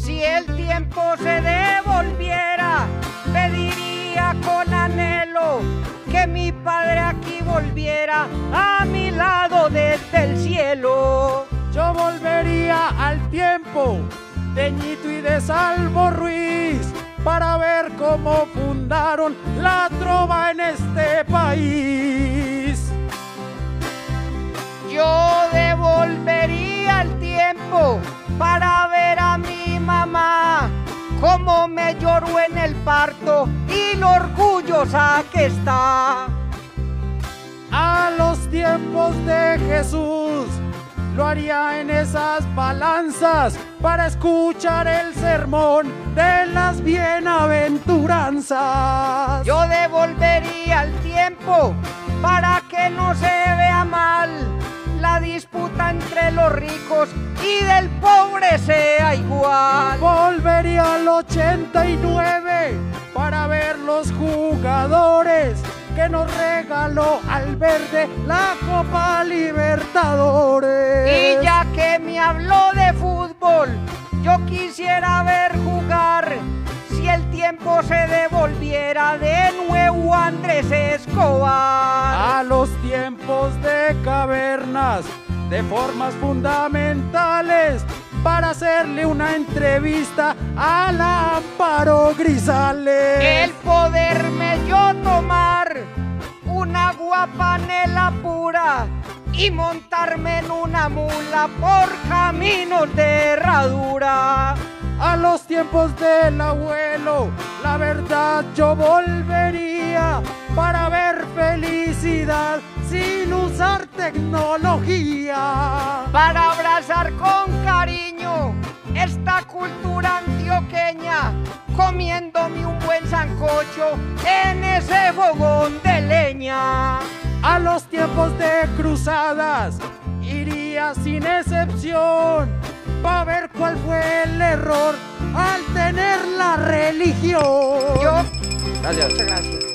Si el tiempo se devolviera, pediría con anhelo que mi padre aquí volviera a mi lado desde el cielo. Yo volvería al tiempo de Ñito y de Salvo Ruiz para ver cómo fundaron la trova en este país. Yo devolvería el tiempo para ver a mi mamá cómo me lloró en el parto y lo orgullosa que está. A los tiempos de Jesús lo haría en esas balanzas para escuchar el sermón de las bienaventuranzas. Yo devolvería el tiempo para que no se vea mal la disputa entre los ricos y del pobre sea igual. Volvería al 89 para ver los jugadores que nos regaló al verde la Copa Libertadores. Y ya que me habló de fútbol, yo quisiera ver jugar, si el tiempo se devolviera, de nuevo a Andrés Escobar. A los tiempos de cavernas, de formas fundamentales, para hacerle una entrevista a la Amparo Grisales. El poderme yo tomar una guapanela pura y montarme en una mula por caminos de herradura. A los tiempos del abuelo, la verdad yo volvería para ver felicidad sin usar tecnología. Para abrazar con cariño esta cultura antioqueña, comiéndome un buen sancocho en ese fogón de leña. A los tiempos de cruzadas iría sin excepción para ver cuál fue el error al tener la religión. Muchas gracias.